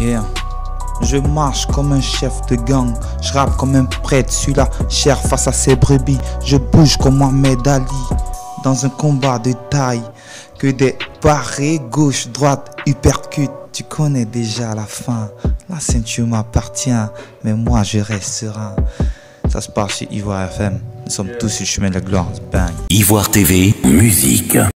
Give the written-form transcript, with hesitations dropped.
Yeah. Je marche comme un chef de gang, je rappe comme un prêtre, suis la chair face à ses brebis. Je bouge comme Mohamed Ali, dans un combat de taille. Que des barrés, gauche, droite, uppercut. Tu connais déjà la fin. La ceinture m'appartient, mais moi je reste serein. Ça se passe sur Ivoire FM. Nous sommes tous sur le chemin de la gloire. Bang. Ivoire TV, musique.